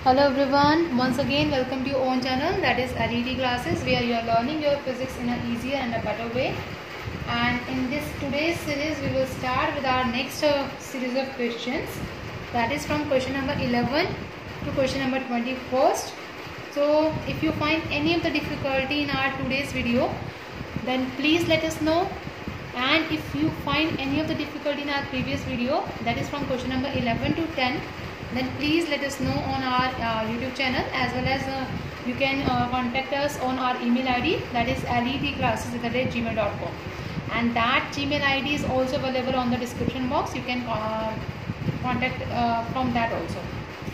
Hello everyone, once again welcome to your own channel, that is LED classes, where you are learning your physics in an easier and a better way. And in this today's series we will start with our next series of questions, that is from question number 11 to question number 21st. So if you find any of the difficulty in our today's video, then please let us know. And if you find any of the difficulty in our previous video, that is from question number 11 to 10, then please let us know on our YouTube channel, as well as you can contact us on our email ID, that is ledclasses@gmail.com, and that Gmail ID is also available on the description box. You can contact from that also.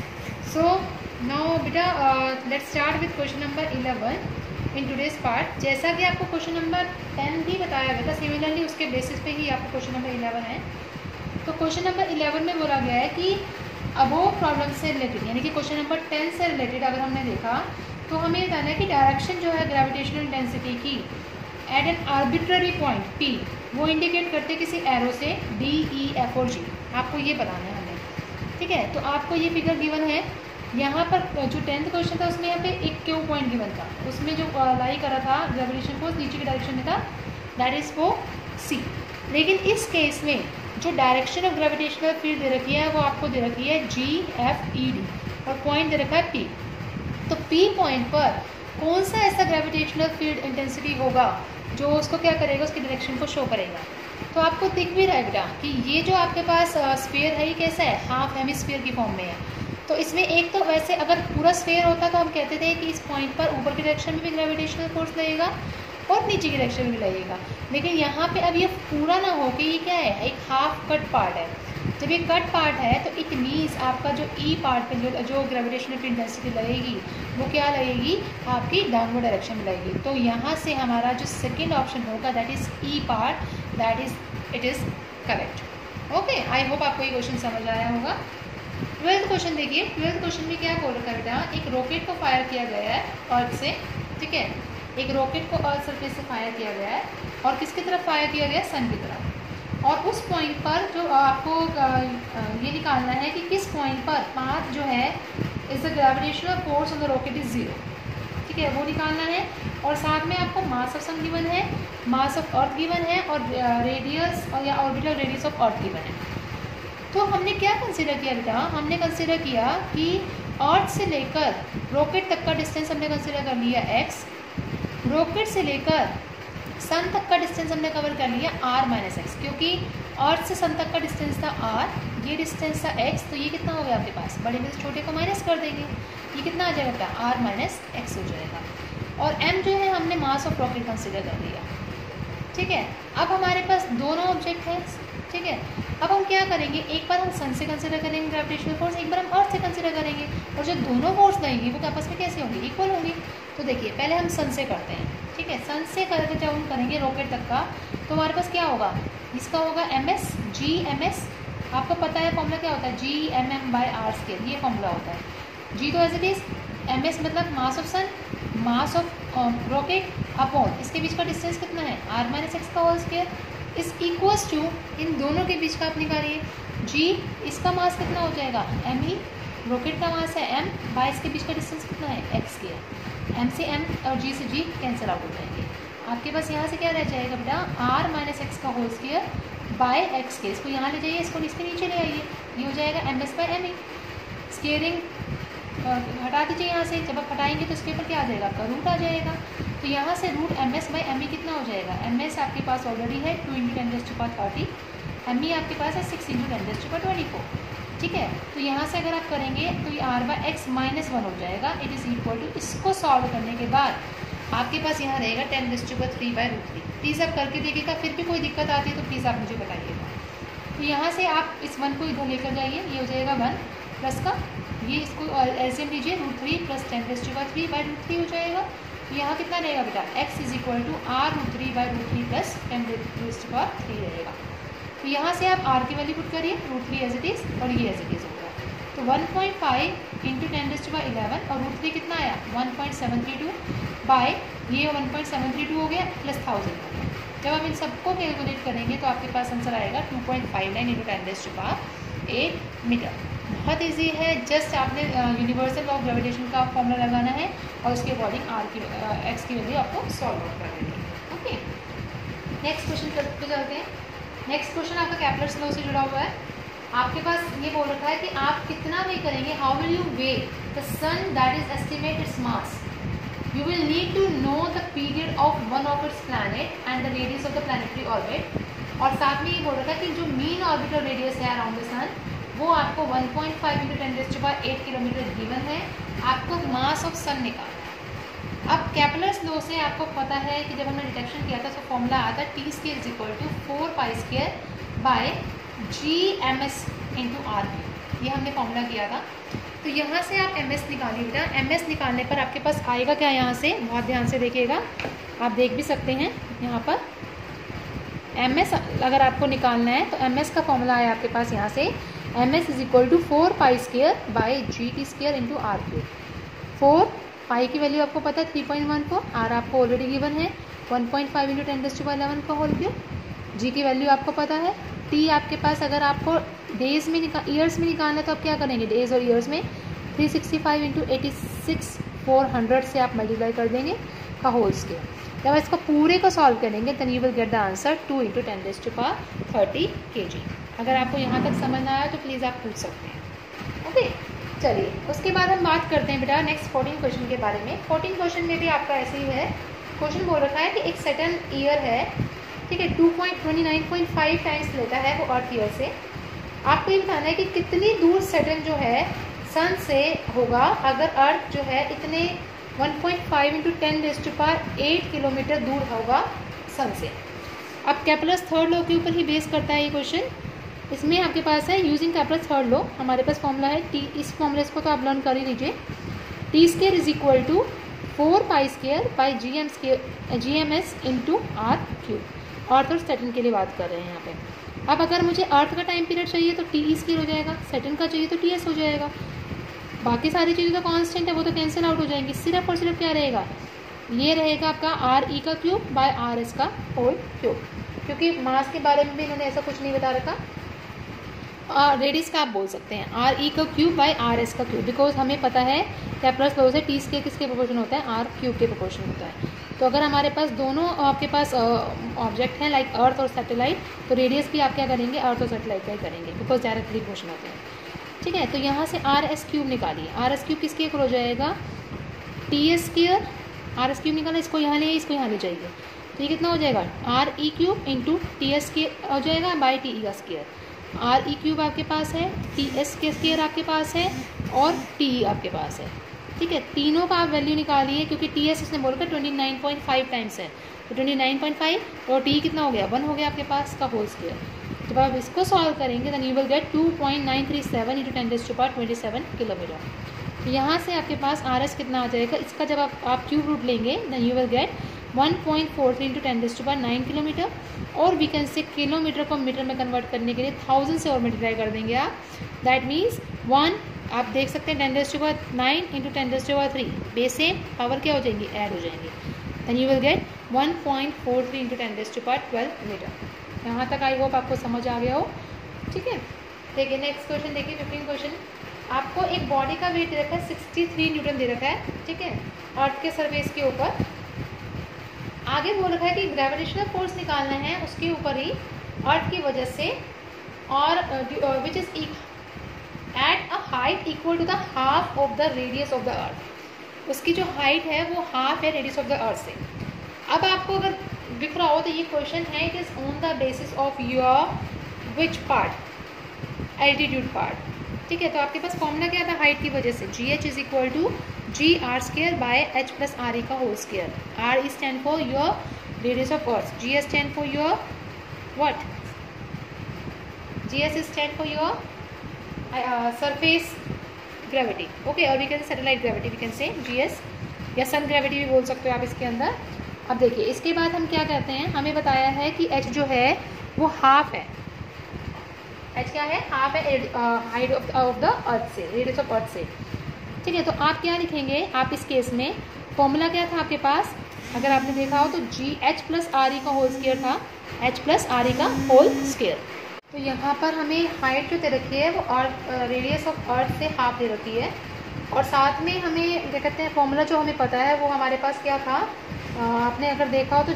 So now beta let's start with question number 11 in today's part. जैसा कि आपको question number 10 भी बताया गया था, similarly उसके basis पे ही आपको क्वेश्चन नंबर 11 है. तो क्वेश्चन नंबर 11 में बोला गया है कि अबो प्रॉब्लम से रिलेटेड, यानी कि क्वेश्चन नंबर 10 से रिलेटेड अगर हमने देखा तो हमें ये जानना है कि डायरेक्शन जो है ग्रेविटेशनल इंटेंसिटी की at an arbitrary point P, वो इंडिकेट करते किसी एरो से D, E, F और G. आपको ये बताना है हमें, ठीक है. तो आपको ये फिगर गिवन है यहाँ पर. जो 10th क्वेश्चन था उसमें यहाँ पे एक क्यू पॉइंट गिवन था, उसमें जो लाई करा था ग्रेविटेशन फोर्स नीचे की डायरेक्शन में था, दैट इज वो C. लेकिन इस केस में जो डायरेक्शन ऑफ ग्रेविटेशनल फील्ड दे रखी है वो आपको दे रखी है GFED और पॉइंट दे रखा है P. तो P पॉइंट पर कौन सा ऐसा ग्रेविटेशनल फील्ड इंटेंसिटी होगा जो उसको क्या करेगा, उसकी डायरेक्शन को शो करेगा. तो आपको दिख भी रहा है बेटा कि ये जो आपके पास स्फीयर है ये कैसा है, हाफ हेमिस्फीयर की फॉर्म में है. तो इसमें एक तो वैसे अगर पूरा स्फीयर होता तो हम कहते थे कि इस पॉइंट पर ऊपर की डायरेक्शन में भी ग्रेविटेशनल फोर्स लगेगा और नीचे की डायरेक्शन में भी लगेगा. लेकिन यहाँ पे अब ये पूरा ना हो कि ये क्या है, एक हाफ कट पार्ट है. जब ये कट पार्ट है तो इट मीन्स आपका जो ई पार्ट पे जो ग्रेविटेशनल इंटेंसिटी लगेगी वो क्या लगेगी, आपकी डाउनवर्ड डायरेक्शन में लगेगी. तो यहाँ से हमारा जो सेकेंड ऑप्शन होगा that is E part, that is it is correct. Okay, I hope आपको ये क्वेश्चन समझ आया होगा. 12th क्वेश्चन देखिए. 12th क्वेश्चन में क्या बोल रखा है बेटा, एक रॉकेट को फायर किया गया है अर्थ से, ठीक है. एक रॉकेट को अर्थ सरफेस से फायर किया गया है और किसकी तरफ फायर किया गया है, सन की तरफ. और उस पॉइंट पर जो आपको ये निकालना है कि किस पॉइंट पर पाथ जो है is the gravitational force on the rocket is 0, ठीक है, वो निकालना है. और साथ में आपको मास ऑफ सन गिवन है, मास ऑफ अर्थ गिवन है और रेडियस और या orbital radius of earth given है. तो हमने क्या कंसिडर किया बेटा, हमने कंसिडर किया कि अर्थ से लेकर रॉकेट तक का डिस्टेंस हमने कंसिडर कर लिया x, रॉकेट से लेकर सन तक का डिस्टेंस हमने कवर कर लिया r-x, क्योंकि अर्थ से सन तक का डिस्टेंस था r, ये डिस्टेंस था x. तो ये कितना हो गया आपके पास, बड़े में से छोटे को माइनस कर देंगे, ये कितना आ जाएगा बेटा, r-x हो जाएगा. और m जो है हमने मास ऑफ रॉकेट कंसिडर कर लिया, ठीक है. अब हमारे पास दोनों ऑब्जेक्ट हैं, ठीक है. अब हम क्या करेंगे, एक बार हम सन से कंसिडर करेंगे ग्रेविटेशनल फोर्स, एक बार हम अर्थ से कंसिडर करेंगे, और जो दोनों फोर्स लगेंगी वो आपस में कैसे होंगी, इक्वल होंगी. तो देखिए पहले हम सन से करते हैं, ठीक है. सन से करके जब हम करेंगे रॉकेट तक का तो हमारे पास क्या होगा, इसका होगा ms g. आपको पता है फॉर्मूला क्या होता है, G/m/r², ये फॉर्मूला होता है. G तो एज इट इज, ms मतलब mass of sun, mass of rocket upon इसके बीच का डिस्टेंस कितना है, r-x का whole square is equals to, इन दोनों के बीच का आप निकालिए, g इसका मास कितना हो जाएगा me, रॉकेट का मास है m, बाय इसके बीच का डिस्टेंस कितना है x². m से m और g से g कैंसिल आउट हो जाएंगे. आपके पास यहाँ से क्या रह जाएगा बेटा, r-x का होल स्क्वायर बाय x के, इसको यहाँ ले जाइए, इसको इसके नीचे ले आइए, ये हो जाएगा ms/me. स्केयरिंग हटा दीजिए यहाँ से, जब आप हटाएंगे तो इसके ऊपर क्या आ जाएगा, का रूट आ जाएगा. तो यहाँ से रूट ms/me कितना हो जाएगा, ms आपके पास ऑलरेडी है 2 × 10⁻30, me आपके पास है 6 × 10⁻24, ठीक है. तो यहाँ से अगर आप करेंगे तो ये r/x -1 हो जाएगा. इट इज़ इक्वल टू, इसको सॉल्व करने के बाद आपके पास यहाँ रहेगा 10⁻3/√3. प्लीज़ आप करके देखिएगा, फिर भी कोई दिक्कत आती है तो प्लीज़ आप मुझे बताइएगा. तो यहाँ से आप इस 1 को इधर लेकर जाइए, ये हो जाएगा 1 प्लस का, ये इसको एलसीएम लीजिए, √3 + 10⁻3/√3 हो जाएगा. तो यहाँ कितना रहेगा बेटा, x is equal to r√3/√3 + 10⁻3 रहेगा. तो यहाँ से आप r की वैल्यू पुट करिए, √3 एज इट इज़ और ये एज इट इज़ होगा. तो 1.5 × 10⁻11 और √3 कितना आया 1.732 बाय ये 1.732 हो गया प्लस 1000 हो गया. जब हम इन सबको कैलकुलेट करेंगे तो आपके पास आंसर आएगा 2.59 × 10⁻8 मीटर. बहुत इजी है, जस्ट आपने यूनिवर्सल लॉ ऑफ ग्रेविटेशन का फॉर्मूला लगाना है और उसके अकॉर्डिंग आर की एक्स की वैल्यू आपको सॉल्व आउट कर देनी है। ओके, नेक्स्ट क्वेश्चन पे चलते हैं। नेक्स्ट क्वेश्चन आपका केपलर्स लॉ से जुड़ा हुआ है। आपके पास ये बोल रखा है कि आप कितना वे करेंगे, how will you weigh the sun that is estimate its mass. You will need to know the period of one of its planet and the radius of the planetary orbit। और साथ में ये बोल रखा है कि जो मीन ऑर्बिटल रेडियस है अराउंड द सन वो आपको 1.5 × 10⁸ किलोमीटर गिवन है। आपको मास ऑफ सन निकालना है। अब केपलर्स लॉ से आपको पता है कि जब हमने डिटेक्शन किया था तो फॉर्मूला आया था T² = 4π² GMS/r3। ये हमने फॉर्मूला किया था। तो यहाँ से आप MS निकालिए बेटा। MS निकालने पर आपके पास आएगा क्या, यहाँ से बहुत ध्यान से देखिएगा, आप देख भी सकते हैं यहाँ पर MS अगर आपको निकालना है तो MS का फॉर्मूला है आपके पास यहाँ से MS = 4π² GT² × r3। 4 पाई की वैल्यू आपको पता है 3.14, R आपको ऑलरेडी गिवन है 1.5 × 10⁻11 का होल क्यूब। G की वैल्यू आपको पता है। T आपके पास अगर आपको डेज में ईयर्स में निकालना है तो आप क्या करेंगे, डेज और ईयर्स में 365 × 86,400 से आप मल्टीप्लाई कर देंगे का होल स्क्वायर। जब इसको पूरे को सॉल्व करेंगे then you will get the answer 2 × 10⁻30 kg। अगर आपको यहाँ तक समझ ना आया तो प्लीज़ आप पूछ सकते हैं। ओके, चलिए उसके बाद हम बात करते हैं बेटा नेक्स्ट 14 क्वेश्चन के बारे में। 14 क्वेश्चन में भी आपका ऐसे ही है। क्वेश्चन बोल रखा है कि एक सर्टेन ईयर है, ठीक है, 29.5 टाइम्स लेता है वो अर्थ ईयर से। आपको ये बताना है कि कितनी दूर सैटर्न जो है सन से होगा अगर अर्थ जो है इतने 1.5 × 10⁸ किलोमीटर दूर होगा सन से। अब केपलर्स थर्ड लॉ के ऊपर ही बेस करता है ये क्वेश्चन। इसमें आपके पास है यूजिंग केपलर्स थर्ड लॉ हमारे पास फॉर्मूला है T। इस फॉर्मूले को तो आप लर्न कर ही लीजिए। T² = 4π² GMS × r3। अर्थ और सैटर्न के लिए बात कर रहे हैं यहाँ पे। अब अगर मुझे अर्थ का टाइम पीरियड चाहिए तो T² हो जाएगा, सैटर्न का चाहिए तो TS हो जाएगा। बाकी सारी चीज़ें तो कांस्टेंट है, वो तो कैंसिल आउट हो जाएंगी। सिर्फ और सिर्फ क्या रहेगा, ये रहेगा आपका RE³ का होल क्यूब, क्योंकि मास के बारे में भी इन्होंने ऐसा कुछ नहीं बता रखा। रेडियस का आप बोल सकते हैं RE³ का क्यूब, बिकॉज हमें पता है केपलर्स लॉ से T² किसके प्रोपोर्शन होता है, R³ के प्रोपोर्शन होता है। तो अगर हमारे पास दोनों आपके पास ऑब्जेक्ट हैं लाइक अर्थ और सैटेलाइट, तो रेडियस भी आप क्या करेंगे, अर्थ और सैटेलाइट का ही करेंगे, बिकॉज डायरेक्टली प्रोपोर्शन होते हैं। ठीक है, तो यहाँ से RS³ निकालिए। RS³ किसके इक्वल हो जाएगा, TS²। RS³ निकाला, इसको यहाँ ले, इसको यहाँ ले जाइए, तो ये कितना हो जाएगा, RE³ × TS² हो जाएगा बाई TE²। RE³ आपके पास है, TS² आपके पास है और TE आपके पास है। ठीक है, तीनों का आप वैल्यू निकालिए, क्योंकि TS इसने बोला 29.5 टाइम्स है, तो 29.5 और TE कितना हो गया, 1 हो गया आपके पास का होल स्क्वायर। जब आप इसको सॉल्व करेंगे then you will get 2.937 × 10⁻27 kilometre. तो यहाँ से आपके पास RS कितना आ जाएगा, इसका जब आप क्यूब रूट लेंगे then you will get 1.43 × 10⁻9 kilometre. और वी कैन से किलोमीटर को मीटर में कन्वर्ट करने के लिए 1000 से और मल्टीप्लाई कर देंगे आप। दैट मीन्स 1 आप देख सकते हैं 10⁻9 × 10⁻3 बेस से पावर क्या हो जाएंगी, ऐड हो जाएंगे। Then you will get 1.43 × 10⁻12 metre. यहाँ तक आई होप आपको समझ आ गया हो। ठीक है, देखिए नेक्स्ट क्वेश्चन देखिए 15 क्वेश्चन। आपको एक बॉडी का वेट दे रखा है 63 न्यूटन दे रखा है, ठीक है, अर्थ के सरफेस के ऊपर। आगे बोल रखा है कि ग्रेविटेशनल फोर्स निकालना है उसके ऊपर ही अर्थ की वजह से, और which is at a height equal to the half of the radius of the earth. उसकी जो हाइट है वो हाफ है रेडियस ऑफ द अर्थ से। अब आपको अगर दिख रहा हो तो ये क्वेश्चन है, it is on the basis of your which part, altitude part. ठीक है, तो आपके पास फॉर्मूला क्या था हाइट की वजह से, GH = GR² / H + RE का whole square. R stand for your radius of earth, GS stand for your what, GS stand for your surface gravity. Okay, और we can satellite gravity, we can say GS, या सन gravity भी बोल सकते हो आप इसके अंदर। अब देखिए इसके बाद हम क्या कहते हैं, हमें बताया है कि H जो है वो हाफ है। H क्या है, हाफ है हाइट ऑफ द अर्थ से, रेडियस ऑफ अर्थ से। ठीक है, तो आप क्या लिखेंगे, आप इस केस में फॉर्मूला क्या था आपके पास, अगर आपने देखा हो तो GH + RE का होल स्क्वायर था, H + RE का होल स्क्वायर। तो यहाँ पर हमें हाइट जो दे रखी है वो अर्थ, रेडियस ऑफ अर्थ से हाफ दे रखी है, और साथ में हमें क्या कहते हैं फॉर्मूला जो हमें पता है वो हमारे पास क्या था, आपने अगर देखा हो तो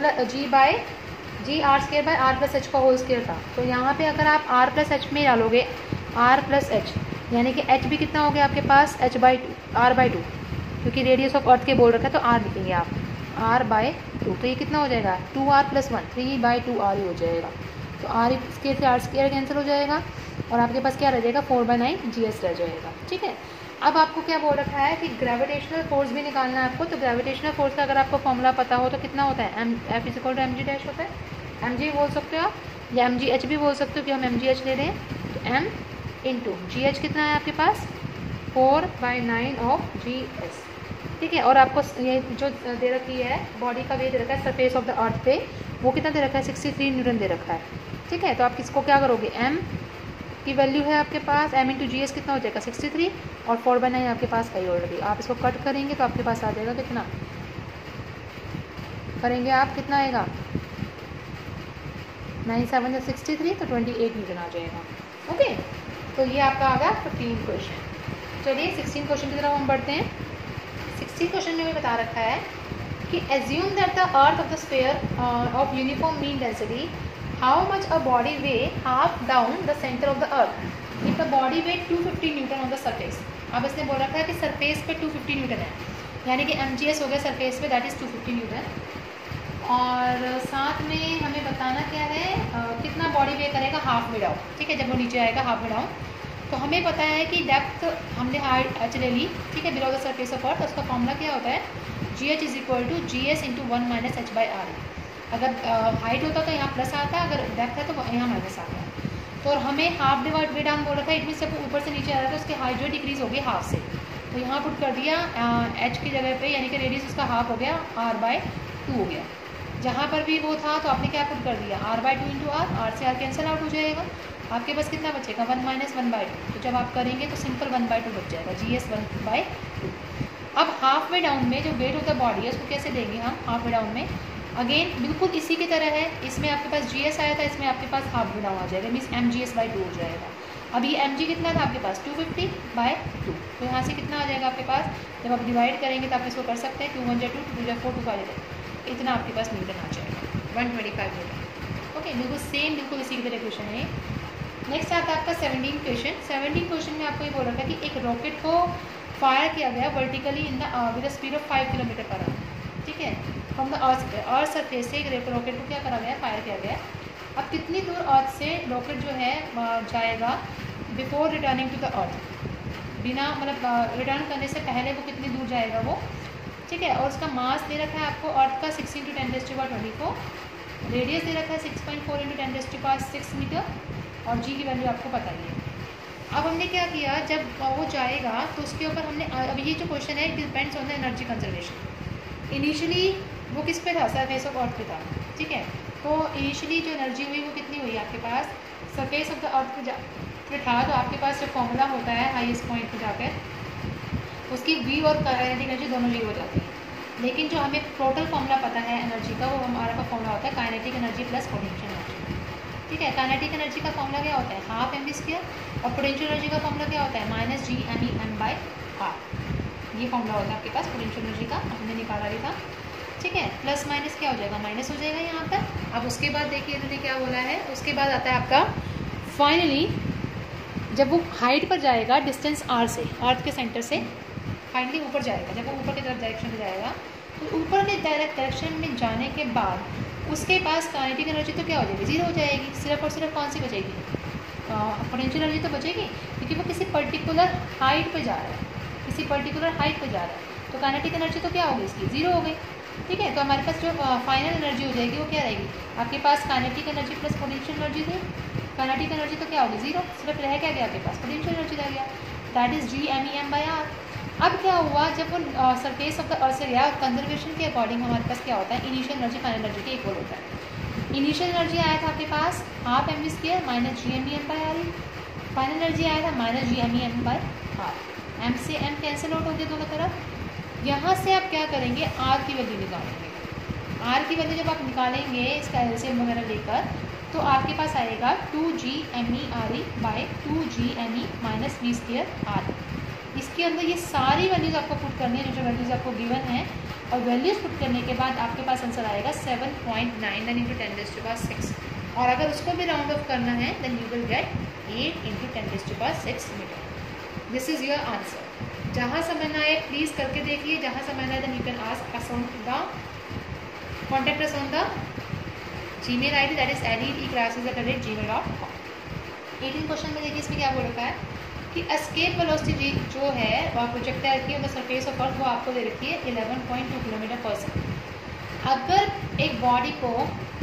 G R square by R plus H का होल स्केयर था। तो यहाँ पे अगर आप आर प्लस एच में डालोगे आर प्लस एच, यानी कि एच भी कितना हो गया आपके पास H by two R by two, क्योंकि रेडियस ऑफ अर्थ के बोल रखा है तो आर लिखेंगे आप आर बाय टू, तो ये कितना हो जाएगा 2r + 1 3/2r ही हो जाएगा। तो आर स्केयर से आर स्केयर कैंसिल हो जाएगा और आपके पास क्या रह जाएगा 4/9 GS रह जाएगा। ठीक है, अब आपको क्या बोल रखा है कि ग्रेविटेशनल फोर्स भी निकालना है आपको। तो ग्रेविटेशनल फोर्स का अगर आपको फॉर्मूला पता हो तो कितना होता है F = mg' होता है। mg बोल सकते हो आप या mgh भी बोल सकते हो कि हम mgh ले लें। तो m × gh कितना है आपके पास 4/9 ऑफ GS। ठीक है, और आपको ये जो दे रखी है बॉडी का वेट दे रखा है सरफेस ऑफ द अर्थ पे, वो कितना दे रखा है 63 न्यूटन दे रखा है। ठीक है, तो आप किसको क्या करोगे m की वैल्यू है आपके पास m × GS कितना हो जाएगा 63 और 4/9 आपके पास है ऑलरेडी। आप इसको कट करेंगे तो आपके पास आ जाएगा कितना करेंगे आप कितना आएगा 9 7 या 63 तो 28 न्यूटन आ जाएगा। ओके, तो ये आपका आ गया 15 क्वेश्चन। चलिए 16 क्वेश्चन की तरफ हम बढ़ते हैं। 16 क्वेश्चन में भी बता रखा है कि assume that the earth of the sphere of uniform mean density how much a body weigh half down the centre of the earth if the body weight 250 newton on the surface. अब इसने बोल रखा है कि surface पे 250 Newton है, यानी कि mgs हो गया सरफेस पे, दैट इज़ 250 न्यूटन। और साथ में हमें बताना क्या है कितना बॉडी वे करेगा हाफ में डाउन। ठीक है, जब वो नीचे आएगा हाफ में डाउन, तो हमें पता है कि डेप्थ हमने हाइट एच ले ली। ठीक है, below the surface of earth, उसका फॉर्मूला क्या होता है GH = GS × 1 - h/r। अगर हाइट होता तो यहाँ प्लस आता, अगर डेप्थ है तो यहाँ माइनस आता है। तो हमें हाफ डिवाइड वे डाउन बोल रखा है, इट मीन जब ऊपर से नीचे आ रहा है तो उसकी हाइट जो डिक्रीज होगी हाफ से। तो यहाँ पुट कर दिया h की जगह पे, यानी कि रेडियस उसका हाफ हो गया r/2 हो गया। जहाँ पर भी वो था तो आपने क्या पुट कर दिया r/2 × r, r से r कैंसिल आउट हो जाएगा। आपके पास कितना बचेगा 1 - 1/2। तो जब आप करेंगे तो सिंपल 1/2 बच जाएगा, GS 1/2। अब हाफ वे डाउन में जो वेट होता है बॉडी है उसको कैसे देंगे हम हाफ वे डाउन में, अगेन बिल्कुल इसी की तरह है। इसमें आपके पास GS आया था, इसमें आपके पास हाफ वे डाउन आ जाएगा, मीन्स mgs/2 हो जाएगा। अब ये mg कितना था आपके पास 250/2, तो यहाँ से कितना आ जाएगा आपके पास, जब आप डिवाइड करेंगे तो आप इसको कर सकते हैं 2 × 1 = 2, 2 × 4 = 5, इतना आपके पास न्यूटन आ जाएगा 125 न्यूटन। ओके, बिल्कुल सेम बिल्कुल इसी की तरह क्वेश्चन है। नेक्स्ट आता है आपका 17 क्वेश्चन। 17 क्वेश्चन में आपको ये बोल रखा है कि एक रॉकेट को फायर किया गया vertically in the with speed of 5 km/h। ठीक है, फ्रॉम द अर्थ सरफेस से एक रॉकेट को क्या करा गया फायर किया गया। अब कितनी दूर अर्थ से रॉकेट जो है जाएगा before returning to the earth, बिना मतलब रिटर्न करने से पहले वो कितनी दूर जाएगा वो। ठीक है, और उसका मास दे रखा है आपको अर्थ का 6 × 10⁻²4, रेडियस दे रखा है 6.4 × 10⁻6 मीटर, और जी की वैल्यू आपको पता ही है। अब हमने क्या किया, जब वो जाएगा तो उसके ऊपर हमने अब ये जो क्वेश्चन है depends on the energy conservation. Initially वो किस पे था सरफेस ऑफ अर्थ पे था। ठीक है, तो इनिशियली जो एनर्जी हुई वो कितनी हुई आपके पास सरफेस ऑफ द अर्थ पे था, तो आपके पास जो फॉर्मूला होता है हाईएस्ट पॉइंट पे जाकर उसकी V और काइनेटिक एनर्जी दोनों 0 हो जाती है। लेकिन जो हमें टोटल फॉर्मूला पता है एनर्जी का, वो हमारा का फॉर्मूला होता है kinetic energy plus potential energy. ठीक है, काइनेटिक एनर्जी का फॉर्मूला क्या होता है हाफ mv² और पोटेंशियल एनर्जी का फॉर्मूला क्या होता है -gmem/r। ये फॉर्मूला होता है आपके पास पोटेंशियल एनर्जी का, हमने निकाला भी था। ठीक है, प्लस माइनस क्या हो जाएगा माइनस हो जाएगा यहाँ पर। अब उसके बाद देखिए इन्होंने क्या बोला है, उसके बाद आता है आपका फाइनली जब वो हाइट पर जाएगा डिस्टेंस r से, अर्थ के सेंटर से फाइनली ऊपर जाएगा। जब वो ऊपर की तरफ डायरेक्शन में जाएगा तो ऊपर के डायरेक्शन में जाने के बाद उसके पास काइनेटिक एनर्जी तो क्या हो जाएगी 0 हो जाएगी। सिर्फ और सिर्फ कौन सी बचेगी पोटेंशियल एनर्जी तो बचेगी, क्योंकि वो किसी पर्टिकुलर हाइट पे जा रहा है, किसी पर्टिकुलर हाइट पे जा रहा है। तो काइनेटिक एनर्जी तो क्या होगी इसकी 0 हो गई। ठीक है, तो हमारे पास जो फाइनल एनर्जी हो जाएगी वो क्या रहेगी आपके पास kinetic energy plus potential energy थी। काइनेटिक एनर्जी तो क्या होगी 0, सिर्फ रह क्या गया आपके पास पोटेंशियल एनर्जी रह गया, दैट इज gmem/r। अब क्या हुआ जब वो सरफेस ऑफ द अर्थ से गया, कंजर्वेशन के अकॉर्डिंग हमारे पास क्या होता है इनिशियल एनर्जी फाइनल एनर्जी के इक्वल होता है। इनिशियल एनर्जी आया था आपके पास half mv² -gmem/r, final energy आया था -gmem/r। m से m कैंसिल आउट हो गया दोनों तरफ। यहाँ से आप क्या करेंगे r की वैल्यू निकालेंगे। आर की वैल्यू जब आप निकालेंगे इसका एलसीएम वगैरह लेकर तो आपके पास आएगा 2GMe by 2GMe minus V square R. इसके अंदर ये सारी वैल्यूज़ आपको पुट करनी है जो वैल्यूज़ आपको गिवन है, और वैल्यूज़ पुट करने के बाद आपके पास आंसर आएगा 7.99 इंटू 10⁻6। और अगर उसको भी राउंड ऑफ करना है then you will get 8 into 10⁻6 metre. This is your answer. जहाँ समझना है प्लीज़ करके देखिए, जहाँ समझना है then you can ask us on the contact us on the Gmail ID that is LED@gmail.com। 18 question में देखिए इसमें क्या बोल रखा है कि एस्केप वेलोसिटी जो है वह प्रोजेक्टाइल की on the surface of earth वो आपको दे रखी है 11.2 किलोमीटर पर सेकेंड। अगर एक बॉडी को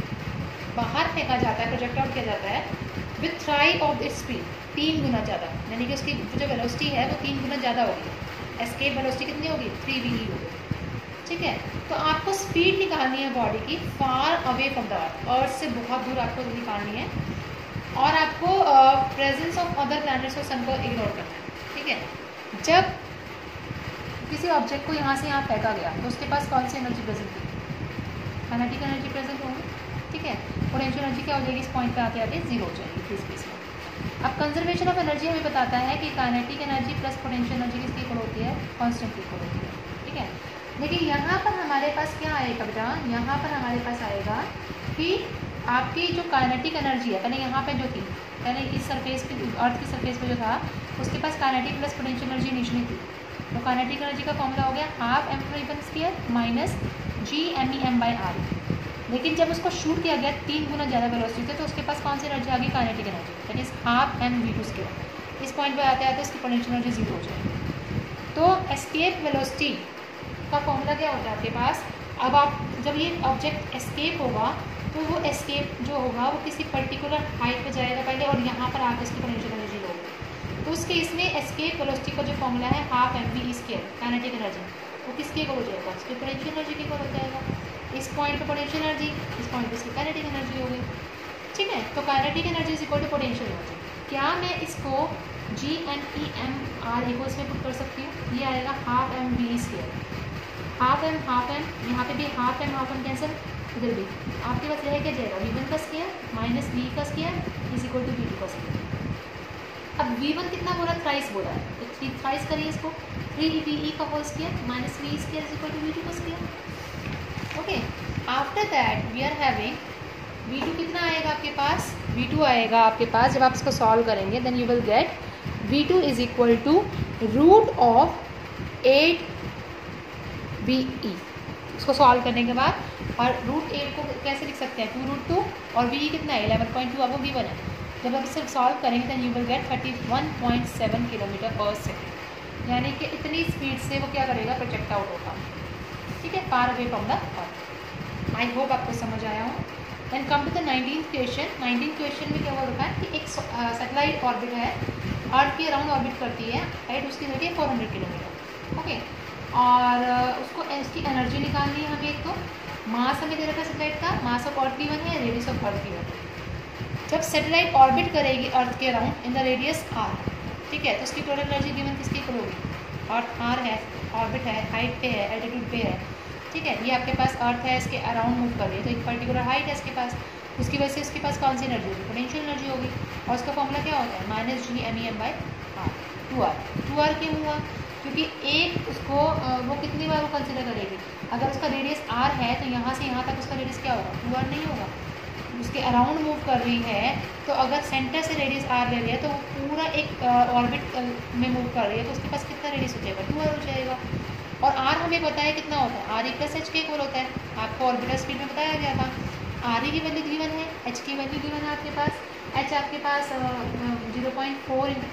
बाहर फेंका जाता है, प्रोजेक्ट आउट किया जाता है with thrice of its speed, 3 गुना ज़्यादा, यानी कि उसकी जो वेलोसिटी है वो 3 गुना ज़्यादा होगी। एस्केप वेलोसिटी कितनी होगी? 3ve होगी। ठीक है, तो आपको स्पीड निकालनी है बॉडी की far away from the earth से बहुत दूर आपको निकालनी है, और आपको प्रेजेंस ऑफ अदर प्लैनेट्स और सन को इग्नोर करना है। ठीक है, जब किसी ऑब्जेक्ट को यहाँ से यहाँ फेंका गया तो उसके पास कौन सी एनर्जी प्रेजेंट थी? काइनेटिक एनर्जी प्रेजेंट होगी। ठीक है, पोटेंशियल एनर्जी क्या हो जाएगी? इस पॉइंट पे आते आते 0 हो जाएगी फ्री स्पेस में। अब कंजर्वेशन ऑफ एनर्जी हमें बताता है कि kinetic energy plus potential energy किसकी इक्वल होती है? कांस्टेंट इक्वल होती है। ठीक है, लेकिन यहाँ पर हमारे पास क्या आएगा बेटा? यहाँ पर हमारे पास आएगा कि आपकी जो काइनेटिक एनर्जी है, पहले यहाँ पे जो थी, पहले इस सरफेस पे, अर्थ की सरफेस पे जो था उसके पास kinetic plus potential energy initially थी, तो काइनेटिक एनर्जी का फॉर्मूला हो गया हाफ m² माइनस GMe/m/r। लेकिन जब उसको शूट किया गया 3 गुना ज़्यादा वेलोसिटी थे तो उसके पास कौन सी एनर्जी आ गई? Kinetic energy, that is half mv²। इस पॉइंट पर आते आते उसकी पोटेंशियल एनर्जी 0 हो जाएगी। तो एस्केप वेलोसिटी का फॉर्मूला क्या होता है आपके पास? अब आप जब ये ऑब्जेक्ट एस्केप होगा तो वो एस्केप जो होगा वो किसी पर्टिकुलर हाइट पे जाएगा पहले, और यहाँ पर आकर इसकी पोटेंशियल एनर्जी होगी। तो उस केस में एस्केप वेलोसिटी का जो फॉर्मूला है हाफ mv² काइनेटिक एनर्जी, वो किसके इक्वल हो जाएगा? उसकी पोटेंशियल एनर्जी के इक्वल हो जाएगा। इस पॉइंट पे पोटेंशियल एनर्जी, इस पॉइंट पे इसकी काइनेटिक एनर्जी होगी। ठीक है, तो kinetic energy is equal to potential energy. क्या मैं इसको GMe/r इक्वल्स में पुट कर सकती हूँ? ये आएगा हाफ mv², हाफ m यहाँ पे भी हाफ m कैंसिल, इधर भी आपके पास रह क्या जाएगा? v1 का स्क्वायर माइनस v का square is equal to v2 का स्क्वायर। अब v1 कितना बोला? थ्राइस बोला है, तो 3 थ्राइस करिए इसको, 3ve का whole square minus v square is equal to v2 का square. Okay, after that we are having v2 कितना आएगा आपके पास? v2 आएगा आपके पास, जब आप इसको सॉल्व करेंगे then you will get v2 is equal to root of 8ve। इसको सॉल्व करने के बाद, और रूट 8 को कैसे लिख सकते हैं? 2√2, और v कितना है? 11.2, अब वो v1 है। जब आप इसे सॉल्व करेंगे then you will get 31.7 kilometre per second, यानी कि इतनी स्पीड से वो क्या करेगा? प्रोजेक्ट आउट होगा। ठीक है, far away from the earth. I hope आपको समझ आया हो। Then come to the 19th question. 19th question में क्या हो रखा है कि एक सैटेलाइट ऑर्बिट है, अर्थ के अराउंड ऑर्बिट करती है, हाइट उसकी होती है 400 किलोमीटर। ओके, और उसको इसकी एनर्जी निकालनी है हमें। एक तो मास हमें दे रखा है सैटेलाइट का, मास ऑफ अर्थ गिवन है, रेडियस ऑफ अर्थ गिवन है। जब सैटेलाइट ऑर्बिट करेगी अर्थ के around in the radius r, ठीक है, तो उसकी टोटल एनर्जी गिवन किसकी इक्वल होगी? अर्थ r है, ऑर्बिट है, हाइट पे है, एल्टीट्यूड पे है। ठीक है, ये आपके पास अर्थ है, इसके अराउंड मूव कर रही है, तो एक पर्टिकुलर हाइट है इसके पास, उसकी वजह से उसके पास कौन सी एनर्जी होगी? पोटेंशियल एनर्जी होगी। और उसका फॉर्मूला क्या होता है? Minus GMe/r। 2r क्यों हुआ? क्योंकि एक उसको वो कितनी बार वो कंसिडर करेगी? अगर उसका रेडियस r है तो यहाँ से यहाँ तक उसका रेडियस क्या होगा? 2r नहीं होगा। उसके अराउंड मूव कर रही है, तो अगर सेंटर से रेडियस r ले रही है तो वो पूरा एक ऑर्बिट में मूव कर रही है, तो उसके पास कितना रेडियस हो जाएगा? 2r हो जाएगा। और r हमें पता है कितना होता है? r + h के इक्वल होता है। आपको ऑर्बिटल स्पीड में बताया गया था। r की वैल्यू गिवन है, h की वैल्यू गिवन है आपके पास। h आपके पास 0.4 ×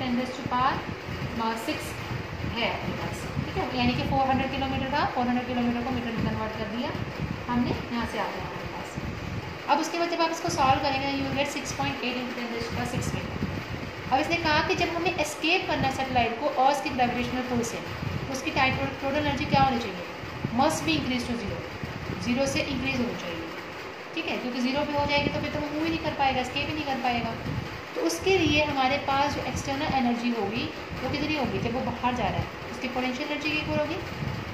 10⁻6 है आपके पास। ठीक है, यानी कि 400 किलोमीटर था, 400 किलोमीटर को मीटर में कन्वर्ट कर दिया हमने, यहाँ से आ गया हमारे पास। अब उसके बाद जब आप इसको सॉल्व करेंगे यू गेट 6.8 × 10⁻6 मीटर। अब इसने कहा कि जब हमें एस्केप करना है सैटेलाइट को अर्थ की ग्रेविटेशनल पुल से, तो उसकी टोटल एनर्जी क्या होनी चाहिए? मस्ट बी इंक्रीज टू 0 से इंक्रीज होनी चाहिए। ठीक है, क्योंकि 0 पे हो जाएगी तो फिर तो वो मूव ही नहीं कर पाएगा, एस्केप ही नहीं कर पाएगा। तो उसके लिए हमारे पास जो एक्सटर्नल एनर्जी होगी वो कितनी होगी? जब वो बाहर जा रहा है उसकी पोटेंशियल एनर्जी की इक्वल होगी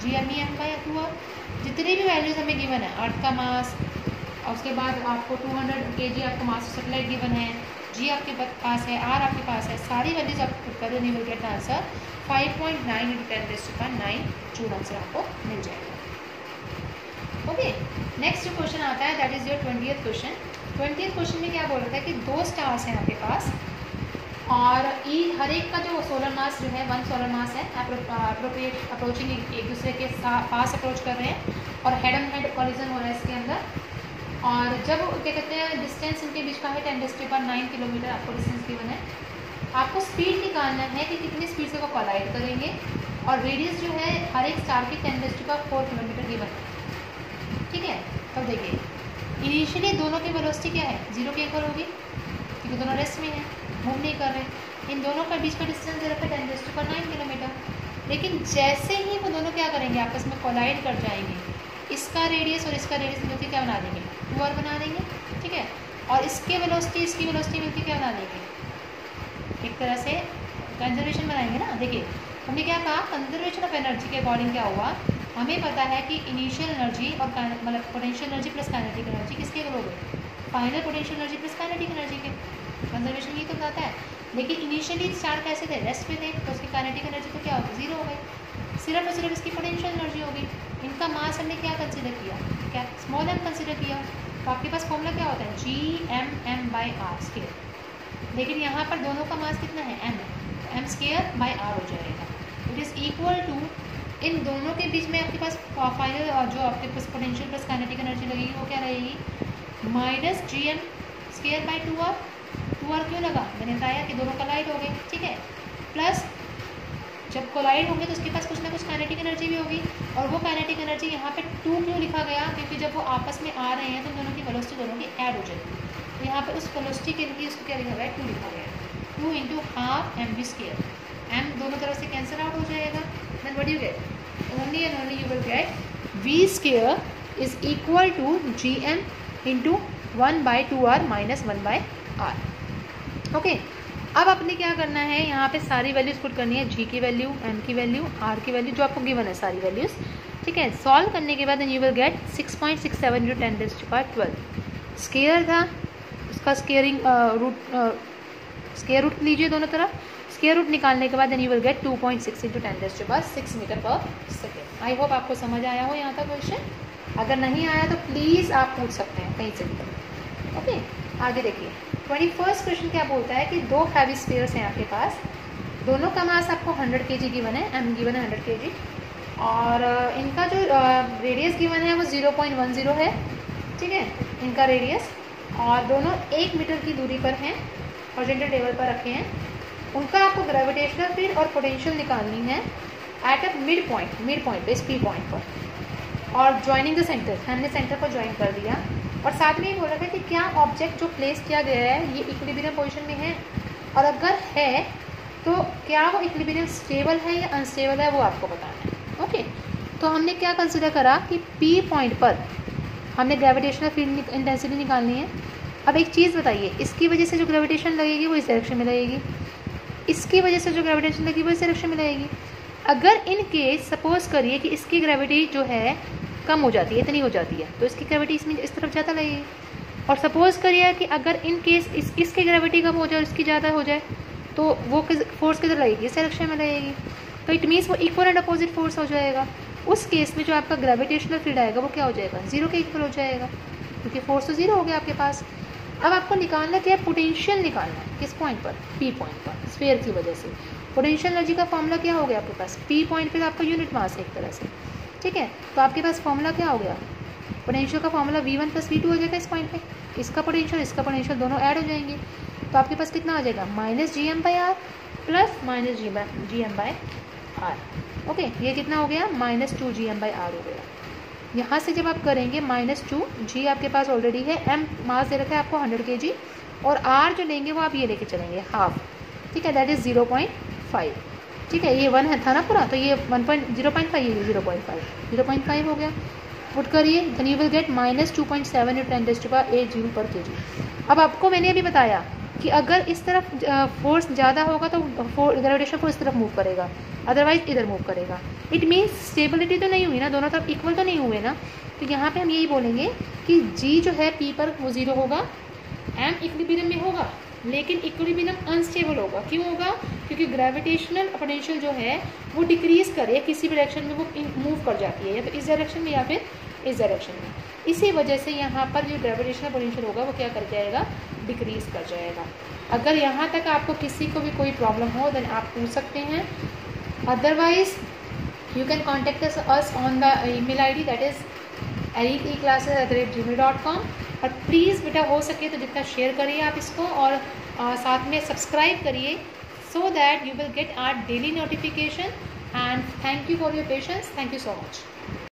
GMEM/2R। जितनी भी वैल्यूज हमें गिवन है, अर्थ का मास, और उसके बाद आपको 200 kg आपको मास ऑफ सैटेलाइट गिवन है, G आपके पास है, R आपके पास है, सारी वैल्यूज आप पुट करें, you will get answer 5.9 × 10⁹ joule answer आपको मिल जाएगा। ओके, नेक्स्ट जो क्वेश्चन आता है that is your 20th question. 20th question में क्या बोल रहा था कि 2 स्टार्स हैं आपके पास, और हर एक का जो सोलर मास जो है 1 सोलर मास है, अप्रोचिंग एक दूसरे के पास अप्रोच कर रहे हैं, और हेड एंड हेड कॉलिजन हो रहा है इसके अंदर। और जब क्या कहते हैं डिस्टेंस इनके बीच का है 10⁹ किलोमीटर आपको डिस्टेंस गिवन है। आपको स्पीड निकालना है कि कितनी स्पीड से वो कोलाइड करेंगे, और रेडियस जो है हर एक स्टार की 10⁴ किलोमीटर गिवन है। ठीक है, तब देखिए इनिशियली दोनों की वेलोसिटी क्या है, 0 के इक्वल होगी, क्योंकि दोनों रेस्ट में हैं, मूव नहीं कर रहे। इन दोनों का बीच का डिस्टेंस दे रखा है 10⁹ किलोमीटर। लेकिन जैसे ही वो दोनों क्या करेंगे, आपस में कोलाइड कर जाएंगे, इसका रेडियस और इसका रेडियस मिलकर क्या बना देंगे, 2R बना देंगे। ठीक है, और इसकी वेलोसिटी मिलकर क्या बना देंगे, एक तरह से कंजर्वेशन बनाएंगे ना। देखिए हमने क्या कहा, कंजर्वेशन ऑफ एनर्जी के अकॉर्डिंग क्या हुआ, हमें पता है कि इनिशियल एनर्जी और मतलब potential energy plus kinetic energy किसके इक्वल हो गए, final potential energy plus kinetic energy के। कंजर्वेशन ये तो बताता है, लेकिन इनिशियली स्टार कैसे थे, रेस्ट पे थे, तो उसकी काइनेटिक एनर्जी तो क्या होगी, 0 हो गई। सिर्फ और सिर्फ इसकी पोटेंशियल एनर्जी होगी। इनका मास हमने क्या कंसिडर किया, क्या स्मॉल m कंसिडर किया। तो आपके पास फॉर्मूला क्या होता है, GMM/r स्क्वायर। लेकिन यहाँ पर दोनों का मास कितना है, m है, m²/r हो जाएगा। इट इज़ इक्वल टू, इन दोनों के बीच में आपके पास फाइनल जो आपके पास पोटेंशियल प्लस काइनेटिक एनर्जी लगेगी वो क्या रहेगी, -GM²/2R। 2R क्यों लगा, मैंने बताया कि दोनों कोलाइड हो गए। ठीक है, प्लस जब कोलाइड होंगे तो उसके पास कुछ ना कुछ काइनेटिक एनर्जी भी होगी, और वो काइनेटिक एनर्जी यहाँ पे 2 क्यों लिखा गया, क्योंकि जब वो आपस में आ रहे हैं तो दोनों की वेलोसिटी दोनों की ऐड हो जाएगी। तो यहाँ पे उस वेलोसिटी के लिए उसको क्या लिखा गया है, 2 लिखा गया है, 2 × ½ mv²। m दोनों तरफ से कैंसिल आउट हो जाएगा। Then what you get, only and only you will get v² is equal to gm into 1/2r minus 1/r। Okay, अब आपने क्या करना है, यहाँ पे सारी वैल्यूज पुट करनी है, g की वैल्यू, m की वैल्यू, r की वैल्यू, जो आपको गिवन है सारी वैल्यूज। ठीक है, सॉल्व करने के बाद यू विल गेट 6.67 × 10⁻12। स्केयर था, उसका स्केयरिंग स्केयर रूट लीजिए दोनों तरफ। स्केयर रूट निकालने के बाद देन यू विल गेट 2.6 × 10⁻6 मीटर/सेकेंड। आई होप आपको समझ आया हो यहाँ तक क्वेश्चन। अगर नहीं आया तो प्लीज़ आप पूछ सकते हैं कहीं से भी। ओके, आगे देखिए 21st क्वेश्चन क्या बोलता है कि 2 हैवी स्फीयर्स हैं आपके पास, दोनों का मास आपको 100 kg गिवन है, m गिवन है 100 kg, और इनका जो रेडियस गिवन है वो 0.10 है। ठीक है, इनका रेडियस, और दोनों 1 मीटर की दूरी पर हैं, हॉरिजॉन्टल टेबल पर रखे हैं। उनका आपको ग्रेविटेशनल फील्ड और पोटेंशियल निकालनी है एट अ मिड पॉइंट इस P पॉइंट पर, और ज्वाइनिंग द सेंटर, हमने सेंटर को ज्वाइन कर दिया। और साथ में ये बोला था कि क्या ऑब्जेक्ट जो प्लेस किया गया है ये इक्विलिब्रियम पोजीशन में है, और अगर है तो क्या वो इक्विलिब्रियम स्टेबल है या अनस्टेबल है, वो आपको बताना है। ओके, तो हमने क्या कंसिडर करा कि P पॉइंट पर हमने ग्रेविटेशनल फील्ड इंटेंसिटी निकालनी है। अब एक चीज़ बताइए, इसकी वजह से जो ग्रेविटेशन लगेगी वो इस डायरेक्शन में लगेगी, इसकी वजह से जो ग्रेविटेशन लगेगी वो इस डायरेक्शन में लगेगी। अगर इन केस सपोज करिए कि इसकी ग्रेविटी जो है कम हो जाती है, इतनी हो जाती है, तो इसकी ग्रेविटी इसमें इस तरफ ज़्यादा लगेगी। और सपोज करिए कि अगर इन केस इसकी ग्रेविटी कम हो जाए और इसकी ज़्यादा हो जाए, तो वो फोर्स किधर लगेगी, इस डायरेक्शन में लगेगी। तो इट मीन्स वो इक्वल एंड अपोजिट फोर्स हो जाएगा। उस केस में जो आपका ग्रेविटेशनल फील्ड आएगा वो क्या हो जाएगा, 0 के इक्वल हो जाएगा, क्योंकि फोर्स तो 0 हो गया आपके पास। अब आपको निकालना क्या है, पोटेंशियल निकालना है। किस पॉइंट पर, P पॉइंट पर, स्फीयर की वजह से। पोटेंशियल एनर्जी का फॉर्मूला क्या हो गया आपके पास, P पॉइंट पर आपका यूनिट मास है एक तरह से। ठीक है, तो आपके पास फॉर्मूला क्या हो गया, पोटेंशियल का फॉर्मूला V1 + V2 हो जाएगा इस पॉइंट पे। इसका पोटेंशियल दोनों ऐड हो जाएंगे, तो आपके पास कितना आ जाएगा, -GM/r प्लस -GM/r। ओके, ये कितना हो गया, -2GM/r हो गया। यहाँ से जब आप करेंगे -2, G आपके पास ऑलरेडी है, M मास दे रखा है आपको 100 kg, और R जो लेंगे वो आप ये लेके चलेंगे हाफ। ठीक है, दैट इज़ 0.5। ठीक है, ये 1 है था ना पूरा, तो ये 0.5, ये 0.5 हो गया। पुट करिए, देन यू विल गेट -2.7 × 10⁻8 जूल/kg। अब आपको मैंने अभी बताया कि अगर इस तरफ फोर्स ज़्यादा होगा तो ग्रेविटेशन फोर्स इस तरफ मूव करेगा, अदरवाइज इधर मूव करेगा। इट मीन्स स्टेबिलिटी तो नहीं हुई ना, दोनों तरफ इक्वल तो नहीं हुए ना। तो यहाँ पे हम यही बोलेंगे कि जी जो है पी पर वो 0 होगा, एम इक्विलिब्रियम में होगा, लेकिन इक्विलिब्रियम अनस्टेबल होगा। क्यों होगा? क्योंकि ग्रेविटेशनल पोटेंशियल जो है वो डिक्रीज करे, किसी भी डायरेक्शन में वो मूव कर जाती है, या तो इस डायरेक्शन में या फिर इस डायरेक्शन में। इसी वजह से यहाँ पर जो ग्रेविटेशनल पोटेंशियल होगा वो क्या कर जाएगा? डिक्रीज कर जाएगा। अगर यहाँ तक आपको किसी को भी कोई प्रॉब्लम हो देन आप पूछ सकते हैं, otherwise you can contact us on the email ID that is eliteclasses@gmail.com। और प्लीज़ बेटा हो सके तो जितना शेयर करिए आप इसको, और साथ में सब्सक्राइब करिए, so that you will get our daily notification. And thank you for your patience. Thank you so much.